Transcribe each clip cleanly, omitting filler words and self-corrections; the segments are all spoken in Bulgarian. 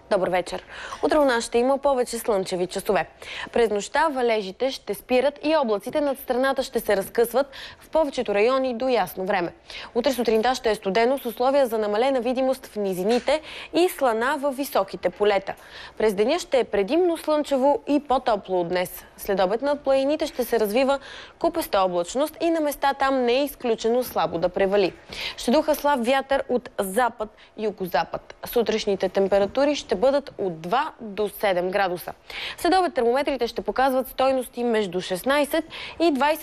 Добър вечер. Утре у нас ще има повече слънчеви часове. През нощта валежите ще спират и облаците над страната ще се разкъсват в повечето райони до ясно време. Утре сутринта ще е студено с условия за намалена видимост в низините и слана във високите полета. През деня ще е предимно слънчево и по-топло от днес. Следобед над планините ще се развива купеста облачност и на места там не е изключено слабо да превали. Ще духа слаб вятър от запад и югозапад. Сутрешните температури ще бъдат от 2 до 7 градуса. Следобед термометрите ще показват стойности между 16 и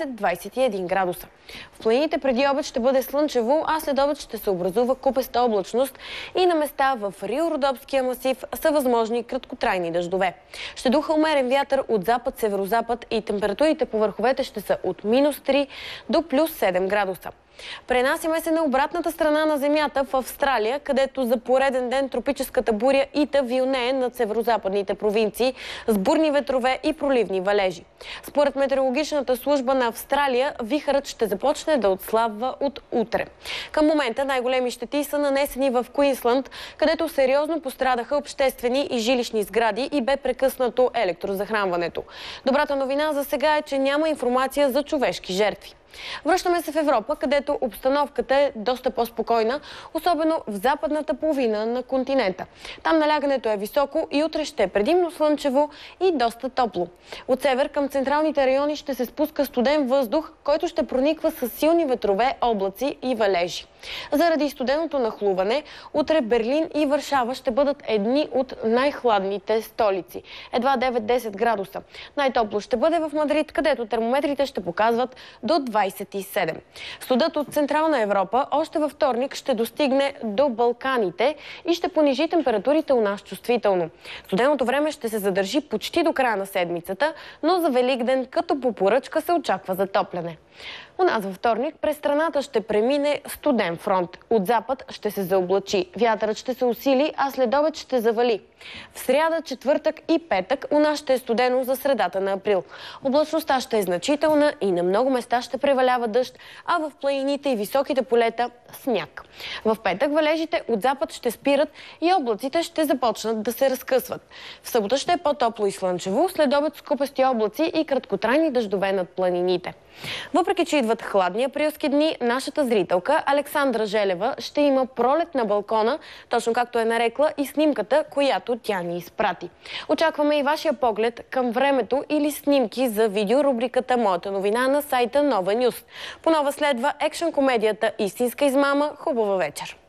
20-21 градуса. В планините преди обед ще бъде слънчево, а след обед ще се образува купеста облачност и на места в Рило-Родопския масив са възможни краткотрайни дъждове. Ще духа умерен вятър от запад-северозапад и температурите по върховете ще са от -3 до +7 градуса. Пренасяме се на обратната страна на Земята в Австралия, където за пореден ден тропическата буря Ита вилнее над северозападните провинции с бурни ветрове и проливни валежи. Според метеорологичната служба на Австралия, вихърът ще започне да отслабва от утре. Към момента най-големи щети са нанесени в Куинсланд, където сериозно пострадаха обществени и жилищни сгради и бе прекъснато електрозахранването. Добрата новина за сега е, че няма информация за човешки жертви. Връщаме се в Европа, където обстановката е доста по-спокойна, особено в западната половина на континента. Там налягането е високо и утре ще е предимно слънчево и доста топло. От север към централните райони ще се спуска студен въздух, който ще прониква с силни ветрове, облаци и валежи. Заради студеното нахлуване, утре Берлин и Варшава ще бъдат едни от най-хладните столици. Едва 9-10 градуса. Най-топло ще бъде в Мадрид, където термометрите ще показват до 27. Студът от Централна Европа още във вторник ще достигне до Балканите и ще понижи температурите у нас чувствително. Студеното време ще се задържи почти до края на седмицата, но за Великден като по поръчка се очаква затопляне. У нас във вторник през страната ще премине студен фронт. От запад ще се заоблачи, вятърът ще се усили, а след обед ще завали. В сряда, четвъртък и петък у нас ще е студено за средата на април. Облачността ще е значителна и на много места ще превалява дъжд, а в планините и високите полета сняг. В петък валежите от запад ще спират и облаците ще започнат да се разкъсват. В събота ще е по-топло и слънчево, след обед с купести облаци и краткотрайни дъждове над планините. Въпреки че идват хладни априлски дни, нашата зрителка Александра Желева ще има пролет на балкона, точно както е нарекла и снимката, която тя ни изпрати. Очакваме и вашия поглед към времето или снимки за видеорубриката "Моята новина" на сайта Нова Нюз. По нова следва екшън комедията "Истинска измама". Хубава вечер!